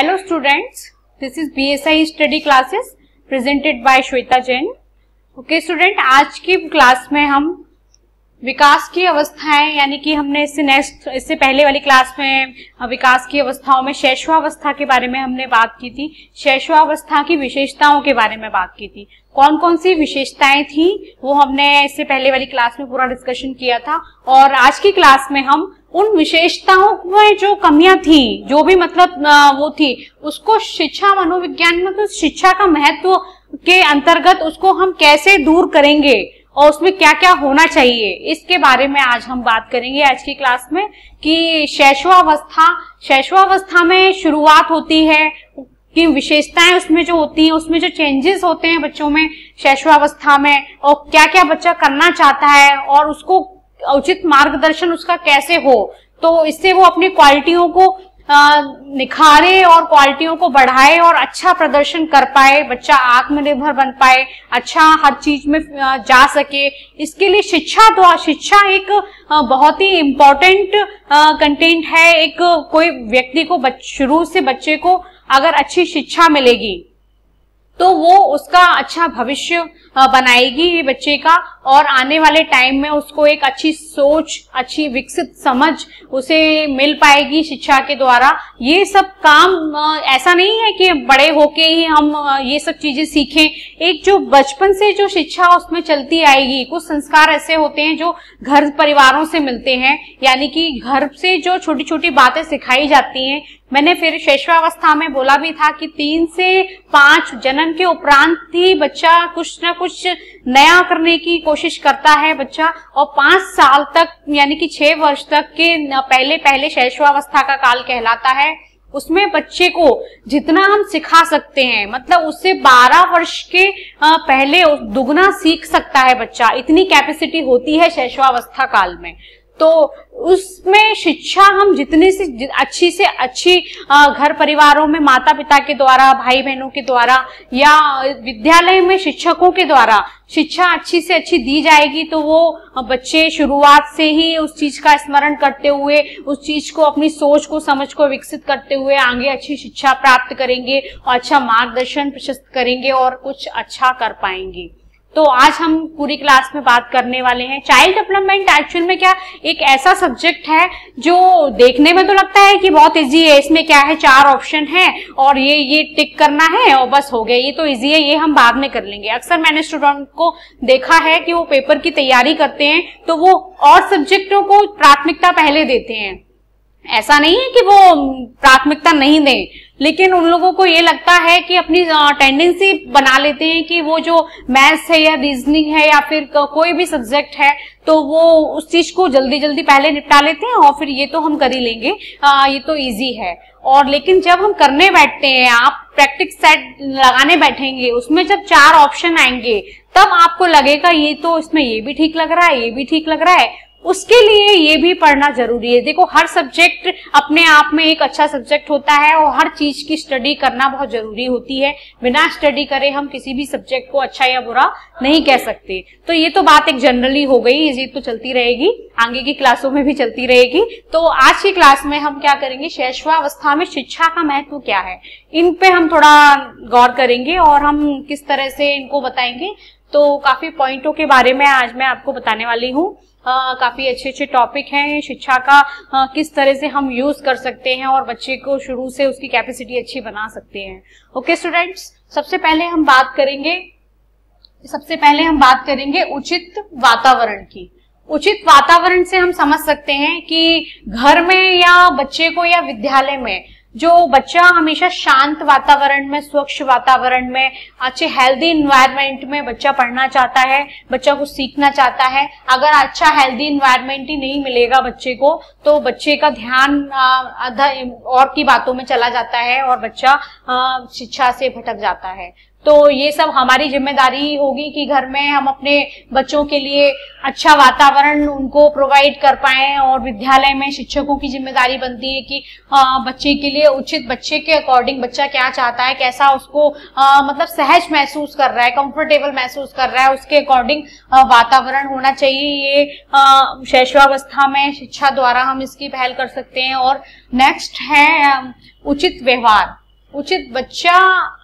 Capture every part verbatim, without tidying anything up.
Hello students, this is B S I study classes presented by Shweta Jain. Okay student, आज की class में हम विकास की अवस्थाएं यानी कि हमने इससे नेक्स्ट इससे पहले वाली क्लास में विकास की अवस्थाओं में शैशवावस्था के बारे में हमने बात की थी। शैशवावस्था की विशेषताओं के बारे में बात की थी। कौन कौन सी विशेषताएं थी वो हमने इससे पहले वाली क्लास में पूरा डिस्कशन किया था। और आज की क्लास में हम उन विशेषताओं में जो कमियां थी, जो भी मतलब वो थी, उसको शिक्षा मनोविज्ञान में तो शिक्षा का महत्व के अंतर्गत उसको हम कैसे दूर करेंगे और उसमें क्या क्या होना चाहिए, इसके बारे में आज हम बात करेंगे आज की क्लास में। कि शैशवावस्था शैशवावस्था में शुरुआत होती है कि विशेषताएं उसमें जो होती हैं, उसमें जो चेंजेस होते हैं बच्चों में शैशवावस्था में, और क्या क्या बच्चा करना चाहता है और उसको उचित मार्गदर्शन उसका कैसे हो, तो इससे वो अपनी क्वालिटियों को निखारे और क्वालिटियों को बढ़ाए और अच्छा प्रदर्शन कर पाए, बच्चा आत्मनिर्भर बन पाए, अच्छा हर चीज में जा सके। इसके लिए शिक्षा द्वारा शिक्षा एक बहुत ही इम्पोर्टेंट कंटेंट है। एक कोई व्यक्ति को शुरू से बच्चे को अगर अच्छी शिक्षा मिलेगी तो वो उसका अच्छा भविष्य बनाएगी ये बच्चे का, और आने वाले टाइम में उसको एक अच्छी सोच, अच्छी विकसित समझ उसे मिल पाएगी शिक्षा के द्वारा। ये सब काम ऐसा नहीं है कि बड़े होके ही हम ये सब चीजें सीखें। एक जो बचपन से जो शिक्षा उसमें चलती आएगी, कुछ संस्कार ऐसे होते हैं जो घर परिवारों से मिलते हैं, यानी कि घर से जो छोटी छोटी बातें सिखाई जाती हैं। मैंने फिर शैशवावस्था में बोला भी था कि तीन से पांच जनन के उपरांत ही बच्चा कुछ ना कुछ नया करने की कोशिश करता है बच्चा, और पांच साल तक यानी कि छह वर्ष तक के पहले पहले शैशवावस्था का काल कहलाता है। उसमें बच्चे को जितना हम सिखा सकते हैं, मतलब उससे बारह वर्ष के पहले दुगना सीख सकता है बच्चा, इतनी कैपेसिटी होती है शैशवावस्था काल में। तो उसमें शिक्षा हम जितने से अच्छी से अच्छी घर परिवारों में माता पिता के द्वारा, भाई बहनों के द्वारा या विद्यालय में शिक्षकों के द्वारा शिक्षा अच्छी से अच्छी दी जाएगी, तो वो बच्चे शुरुआत से ही उस चीज का स्मरण करते हुए, उस चीज को, अपनी सोच को, समझ को विकसित करते हुए आगे अच्छी शिक्षा प्राप्त करेंगे और अच्छा मार्गदर्शन प्रशस्त करेंगे और कुछ अच्छा कर पाएंगे। तो आज हम पूरी क्लास में बात करने वाले हैं चाइल्ड डेवलपमेंट। एक्चुअल में क्या एक ऐसा सब्जेक्ट है जो देखने में तो लगता है कि बहुत इजी है, इसमें क्या है, चार ऑप्शन है और ये ये टिक करना है और बस हो गया, ये तो इजी है, ये हम बाद में कर लेंगे। अक्सर मैंने स्टूडेंट को देखा है कि वो पेपर की तैयारी करते हैं तो वो और सब्जेक्टों को प्राथमिकता पहले देते हैं। ऐसा नहीं है कि वो प्राथमिकता नहीं दें, लेकिन उन लोगों को ये लगता है कि अपनी टेंडेंसी बना लेते हैं कि वो जो मैथ्स है या रीजनिंग है या फिर कोई भी सब्जेक्ट है तो वो उस चीज को जल्दी जल्दी पहले निपटा लेते हैं और फिर ये तो हम कर ही लेंगे, आ, ये तो इजी है। और लेकिन जब हम करने बैठते हैं, आप प्रैक्टिस सेट लगाने बैठेंगे, उसमें जब चार ऑप्शन आएंगे तब आपको लगेगा ये तो इसमें ये भी ठीक लग रहा है, ये भी ठीक लग रहा है। उसके लिए ये भी पढ़ना जरूरी है। देखो, हर सब्जेक्ट अपने आप में एक अच्छा सब्जेक्ट होता है और हर चीज की स्टडी करना बहुत जरूरी होती है। बिना स्टडी करे हम किसी भी सब्जेक्ट को अच्छा या बुरा नहीं कह सकते। तो ये तो बात एक जनरली हो गई, ये तो चलती रहेगी, आगे की क्लासों में भी चलती रहेगी। तो आज की क्लास में हम क्या करेंगे, शैशवावस्था में शिक्षा का महत्व क्या है, इन पे हम थोड़ा गौर करेंगे और हम किस तरह से इनको बताएंगे। तो काफी पॉइंटों के बारे में आज मैं आपको बताने वाली हूँ। Uh, काफी अच्छे अच्छे टॉपिक हैं शिक्षा का, uh, किस तरह से हम यूज कर सकते हैं और बच्चे को शुरू से उसकी कैपेसिटी अच्छी बना सकते हैं। ओके स्टूडेंट्स, सबसे पहले हम बात करेंगे सबसे पहले हम बात करेंगे उचित वातावरण की। उचित वातावरण से हम समझ सकते हैं कि घर में या बच्चे को या विद्यालय में जो बच्चा हमेशा शांत वातावरण में, स्वच्छ वातावरण में, अच्छे हेल्दी इन्वायरमेंट में बच्चा पढ़ना चाहता है, बच्चा कुछ सीखना चाहता है। अगर अच्छा हेल्दी इन्वायरमेंट ही नहीं मिलेगा बच्चे को तो बच्चे का ध्यान आधा और की बातों में चला जाता है और बच्चा शिक्षा से भटक जाता है। तो ये सब हमारी जिम्मेदारी होगी कि घर में हम अपने बच्चों के लिए अच्छा वातावरण उनको प्रोवाइड कर पाएं, और विद्यालय में शिक्षकों की जिम्मेदारी बनती है कि आ, बच्चे के लिए उचित, बच्चे के अकॉर्डिंग बच्चा क्या चाहता है, कैसा उसको आ, मतलब सहज महसूस कर रहा है, कंफर्टेबल महसूस कर रहा है, उसके अकॉर्डिंग वातावरण होना चाहिए। ये शैशवावस्था में शिक्षा द्वारा हम इसकी पहल कर सकते हैं। और नेक्स्ट है उचित व्यवहार। उचित बच्चा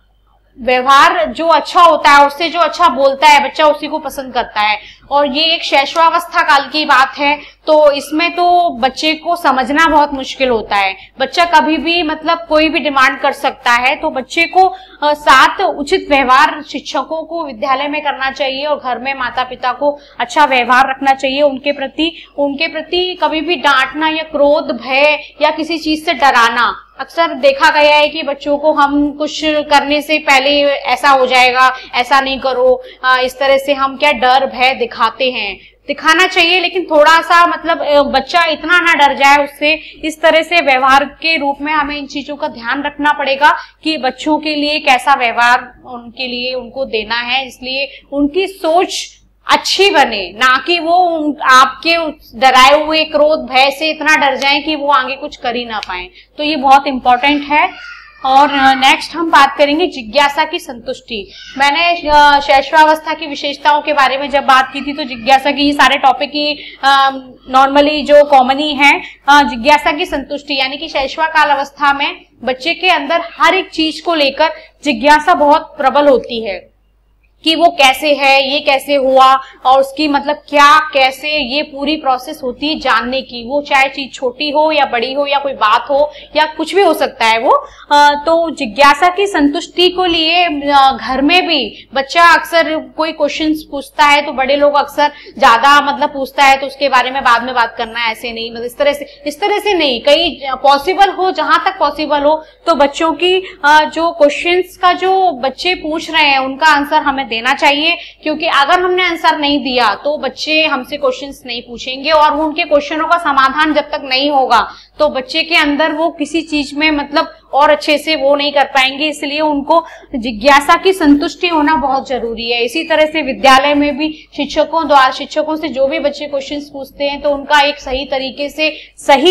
व्यवहार जो अच्छा होता है, उससे जो अच्छा बोलता है बच्चा उसी को पसंद करता है। और ये एक शैशवावस्था काल की बात है, तो इसमें तो बच्चे को समझना बहुत मुश्किल होता है। बच्चा कभी भी मतलब कोई भी डिमांड कर सकता है, तो बच्चे को साथ उचित व्यवहार शिक्षकों को विद्यालय में करना चाहिए और घर में माता पिता को अच्छा व्यवहार रखना चाहिए उनके प्रति। उनके प्रति कभी भी डांटना या क्रोध, भय या किसी चीज से डराना, अक्सर देखा गया है कि बच्चों को हम कुछ करने से पहले ऐसा हो जाएगा, ऐसा नहीं करो, इस तरह से हम क्या डर भय दिखाते हैं। दिखाना चाहिए लेकिन थोड़ा सा मतलब बच्चा इतना ना डर जाए उससे। इस तरह से व्यवहार के रूप में हमें इन चीजों का ध्यान रखना पड़ेगा कि बच्चों के लिए कैसा व्यवहार उनके लिए उनको देना है, इसलिए उनकी सोच अच्छी बने, ना कि वो आपके डराए हुए क्रोध भय से इतना डर जाएं कि वो आगे कुछ कर ही ना पाए। तो ये बहुत इंपॉर्टेंट है। और नेक्स्ट हम बात करेंगे जिज्ञासा की संतुष्टि। मैंने शैशवावस्था की विशेषताओं के बारे में जब बात की थी तो जिज्ञासा की, ये सारे टॉपिक ही नॉर्मली जो कॉमन ही है। जिज्ञासा की संतुष्टि यानी कि शैशवा काल अवस्था में बच्चे के अंदर हर एक चीज को लेकर जिज्ञासा बहुत प्रबल होती है कि वो कैसे है, ये कैसे हुआ, और उसकी मतलब क्या कैसे ये पूरी प्रोसेस होती है जानने की। वो चाहे चीज छोटी हो या बड़ी हो या कोई बात हो या कुछ भी हो सकता है वो। आ, तो जिज्ञासा की संतुष्टि को लिए घर में भी बच्चा अक्सर कोई क्वेश्चंस पूछता है तो बड़े लोग अक्सर ज्यादा मतलब पूछता है तो उसके बारे में बाद में बात करना है, ऐसे नहीं, मतलब इस तरह से इस तरह से नहीं। कई पॉसिबल हो, जहां तक पॉसिबल हो तो बच्चों की जो क्वेश्चंस का जो बच्चे पूछ रहे हैं उनका आंसर हमें देना चाहिए, क्योंकि अगर हमने आंसर नहीं दिया तो बच्चे हमसे क्वेश्चंस नहीं पूछेंगे और वो उनके क्वेश्चनों का समाधान जब तक नहीं होगा तो बच्चे के अंदर वो किसी चीज में मतलब और अच्छे से वो नहीं कर पाएंगे। इसलिए उनको जिज्ञासा की संतुष्टि होना बहुत जरूरी है। इसी तरह से विद्यालय में भी शिक्षकों द्वारा शिक्षकों से जो भी बच्चे क्वेश्चंस पूछते हैं तो उनका एक सही तरीके से सही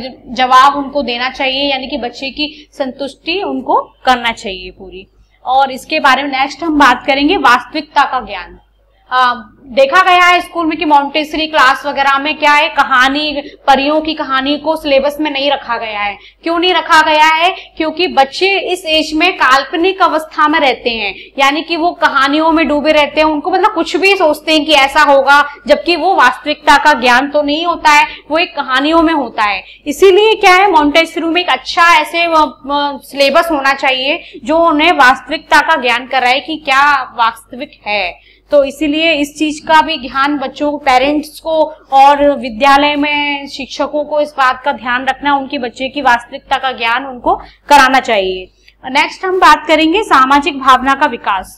जवाब उनको देना चाहिए, यानी कि बच्चे की संतुष्टि उनको करना चाहिए पूरी। और इसके बारे में नेक्स्ट हम बात करेंगे वास्तविकता का ज्ञान। आ, देखा गया है स्कूल में कि मॉन्टेसरी क्लास वगैरह में क्या है, कहानी परियों की कहानी को सिलेबस में नहीं रखा गया है। क्यों नहीं रखा गया है? क्योंकि बच्चे इस एज में काल्पनिक अवस्था में रहते हैं, यानी कि वो कहानियों में डूबे रहते हैं। उनको मतलब कुछ भी सोचते हैं कि ऐसा होगा, जबकि वो वास्तविकता का ज्ञान तो नहीं होता है, वो एक कहानियों में होता है। इसीलिए क्या है, मॉन्टेसरी में एक अच्छा ऐसे सिलेबस होना चाहिए जो उन्हें वास्तविकता का ज्ञान कराए कि क्या वास्तविक है। तो इसीलिए इस चीज का भी ध्यान बच्चों को, पेरेंट्स को और विद्यालय में शिक्षकों को इस बात का ध्यान रखना, उनकी बच्चे की वास्तविकता का ज्ञान उनको कराना चाहिए। नेक्स्ट हम बात करेंगे सामाजिक भावना का विकास।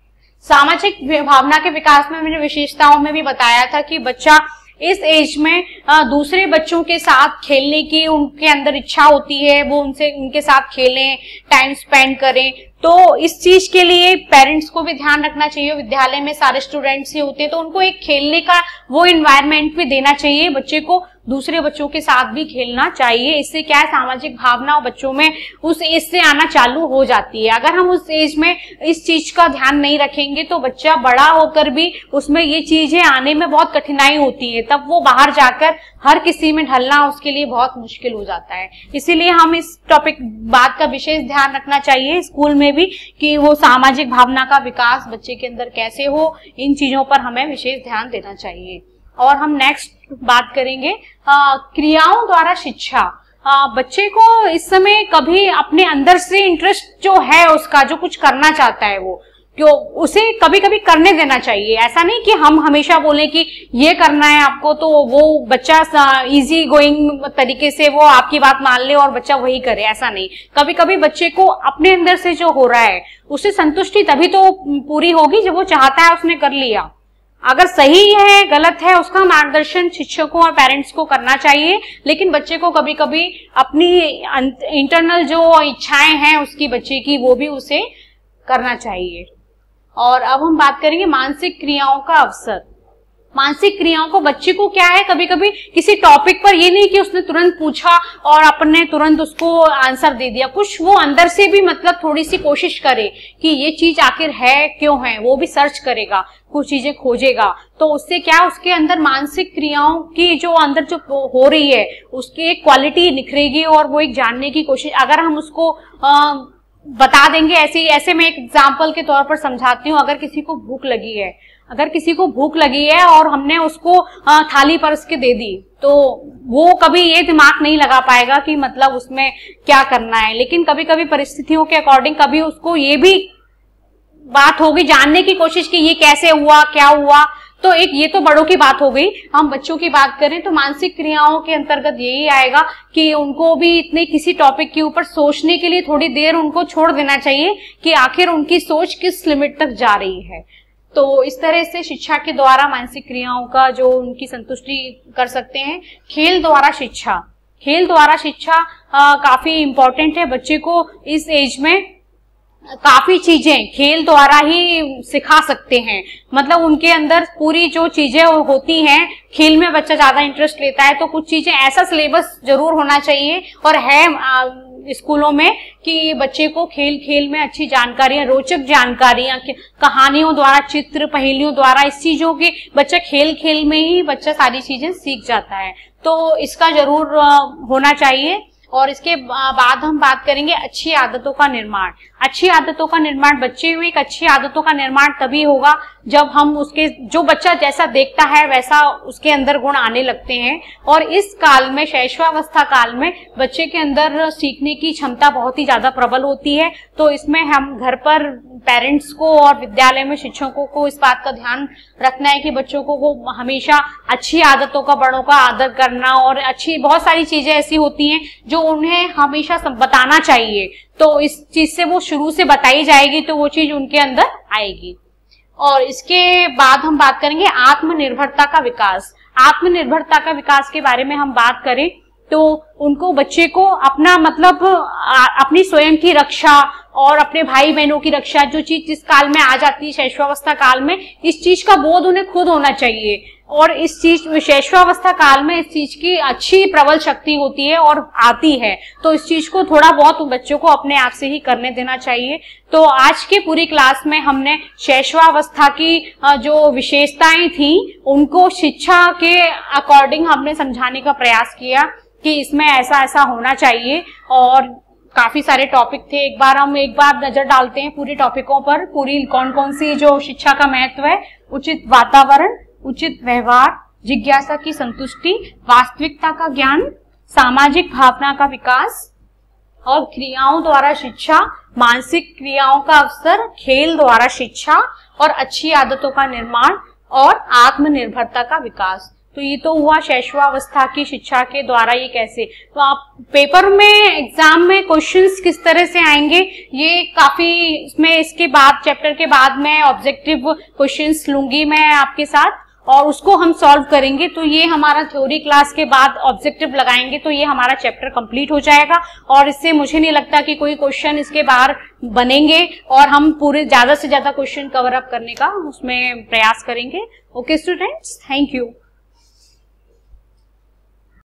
सामाजिक भावना के विकास में मैंने विशेषताओं में भी बताया था कि बच्चा इस एज में दूसरे बच्चों के साथ खेलने की उनके अंदर इच्छा होती है, वो उनसे उनके साथ खेलें, टाइम स्पेंड करें। तो इस चीज के लिए पेरेंट्स को भी ध्यान रखना चाहिए। विद्यालय में सारे स्टूडेंट्स ही होते हैं तो उनको एक खेलने का वो एनवायरनमेंट भी देना चाहिए, बच्चे को दूसरे बच्चों के साथ भी खेलना चाहिए। इससे क्या है, सामाजिक भावना बच्चों में उस एज से आना चालू हो जाती है। अगर हम उस एज में इस चीज का ध्यान नहीं रखेंगे तो बच्चा बड़ा होकर भी उसमें ये चीजें आने में बहुत कठिनाई होती है, तब वो बाहर जाकर हर किसी में ढलना उसके लिए बहुत मुश्किल हो जाता है। इसीलिए हम इस टॉपिक बात का विशेष ध्यान रखना चाहिए स्कूल में भी कि वो सामाजिक भावना का विकास बच्चे के अंदर कैसे हो, इन चीजों पर हमें विशेष ध्यान देना चाहिए। और हम नेक्स्ट बात करेंगे आ, क्रियाओं द्वारा शिक्षा। आ, बच्चे को इस समय कभी अपने अंदर से इंटरेस्ट जो है उसका, जो कुछ करना चाहता है वो क्यों उसे कभी कभी करने देना चाहिए। ऐसा नहीं कि हम हमेशा बोले कि ये करना है आपको तो वो बच्चा इजी गोइंग तरीके से वो आपकी बात मान ले और बच्चा वही करे, ऐसा नहीं। कभी कभी बच्चे को अपने अंदर से जो हो रहा है उससे संतुष्टि तभी तो पूरी होगी जब वो चाहता है उसने कर लिया। अगर सही है गलत है उसका मार्गदर्शन शिक्षकों और पेरेंट्स को करना चाहिए, लेकिन बच्चे को कभी कभी अपनी इंटरनल जो इच्छाएं हैं उसकी बच्चे की वो भी उसे करना चाहिए। और अब हम बात करेंगे मानसिक क्रियाओं का अवसर। मानसिक क्रियाओं को बच्चे को क्या है, कभी कभी किसी टॉपिक पर ये नहीं कि उसने तुरंत पूछा और अपने तुरंत उसको आंसर दे दिया, कुछ वो अंदर से भी मतलब थोड़ी सी कोशिश करे कि ये चीज आखिर है क्यों है, वो भी सर्च करेगा, कुछ चीजें खोजेगा। तो उससे क्या उसके अंदर मानसिक क्रियाओं की जो अंदर जो हो रही है उसकी एक क्वालिटी निखरेगी और वो एक जानने की कोशिश, अगर हम उसको आ, बता देंगे। ऐसे ऐसे मैं एक एग्जाम्पल के तौर पर समझाती हूँ। अगर किसी को भूख लगी है अगर किसी को भूख लगी है और हमने उसको थाली परस के दे दी, तो वो कभी ये दिमाग नहीं लगा पाएगा कि मतलब उसमें क्या करना है। लेकिन कभी कभी परिस्थितियों के अकॉर्डिंग कभी उसको ये भी बात होगी, जानने की कोशिश की ये कैसे हुआ, क्या हुआ। तो एक ये तो बड़ों की बात हो गई। हम बच्चों की बात करें तो मानसिक क्रियाओं के अंतर्गत यही आएगा कि उनको भी इतने किसी टॉपिक के ऊपर सोचने के लिए थोड़ी देर उनको छोड़ देना चाहिए कि आखिर उनकी सोच किस लिमिट तक जा रही है। तो इस तरह से शिक्षा के द्वारा मानसिक क्रियाओं का जो उनकी संतुष्टि कर सकते हैं। खेल द्वारा शिक्षा खेल द्वारा शिक्षा आ, काफी इम्पोर्टेंट है। बच्चे को इस एज में काफी चीजें खेल द्वारा ही सिखा सकते हैं। मतलब उनके अंदर पूरी जो चीजें होती हैं, खेल में बच्चा ज्यादा इंटरेस्ट लेता है तो कुछ चीजें ऐसा सिलेबस जरूर होना चाहिए और है आ, स्कूलों में कि बच्चे को खेल खेल में अच्छी जानकारियां, रोचक जानकारियां, कहानियों द्वारा, चित्र, पहेलियों द्वारा, इस चीजों के बच्चा खेल खेल में ही बच्चा सारी चीजें सीख जाता है। तो इसका जरूर होना चाहिए। और इसके बाद हम बात करेंगे अच्छी आदतों का निर्माण। अच्छी आदतों का निर्माण, बच्चे में एक अच्छी आदतों का निर्माण तभी होगा जब हम उसके, जो बच्चा जैसा देखता है वैसा उसके अंदर गुण आने लगते हैं। और इस काल में, शैशवावस्था काल में, बच्चे के अंदर सीखने की क्षमता बहुत ही ज्यादा प्रबल होती है। तो इसमें हम घर पर पेरेंट्स को और विद्यालय में शिक्षकों को इस बात का ध्यान रखना है कि बच्चों को वो हमेशा अच्छी आदतों का, बड़ों का आदर करना, और अच्छी बहुत सारी चीजें ऐसी होती हैं जो उन्हें हमेशा बताना चाहिए। तो इस चीज से वो शुरू से बताई जाएगी तो वो चीज उनके अंदर आएगी। और इसके बाद हम बात करेंगे आत्मनिर्भरता का विकास। आत्मनिर्भरता का विकास के बारे में हम बात करें तो उनको, बच्चे को अपना मतलब अपनी स्वयं की रक्षा और अपने भाई बहनों की रक्षा, जो चीज जिस काल में आ जाती है शैशवावस्था काल में, इस चीज का बोध उन्हें खुद होना चाहिए। और इस चीज शैशवावस्था काल में इस चीज की अच्छी प्रबल शक्ति होती है और आती है। तो इस चीज को थोड़ा बहुत बच्चों को अपने आप से ही करने देना चाहिए। तो आज के पूरी क्लास में हमने शैशवावस्था की जो विशेषताएं थी उनको शिक्षा के अकॉर्डिंग हमने समझाने का प्रयास किया कि इसमें ऐसा ऐसा होना चाहिए। और काफी सारे टॉपिक थे। एक बार हम एक बार नजर डालते हैं पूरी टॉपिकों पर, पूरी कौन कौन सी जो शिक्षा का महत्व है। उचित वातावरण, उचित व्यवहार, जिज्ञासा की संतुष्टि, वास्तविकता का ज्ञान, सामाजिक भावना का विकास, और क्रियाओं द्वारा शिक्षा, मानसिक क्रियाओं का अवसर, खेल द्वारा शिक्षा, और अच्छी आदतों का निर्माण, और आत्मनिर्भरता का विकास। तो ये तो हुआ शैशवावस्था की शिक्षा के द्वारा ये कैसे। तो आप पेपर में, एग्जाम में क्वेश्चंस किस तरह से आएंगे, ये काफी, इसमें इसके बाद चैप्टर के बाद मैं ऑब्जेक्टिव क्वेश्चंस लूंगी मैं आपके साथ और उसको हम सॉल्व करेंगे। तो ये हमारा थ्योरी क्लास के बाद ऑब्जेक्टिव लगाएंगे तो ये हमारा चैप्टर कंप्लीट हो जाएगा। और इससे मुझे नहीं लगता कि कोई क्वेश्चन इसके बाहर बनेंगे और हम पूरे ज्यादा से ज्यादा क्वेश्चन कवर अप करने का उसमें प्रयास करेंगे। Okay students, thank you.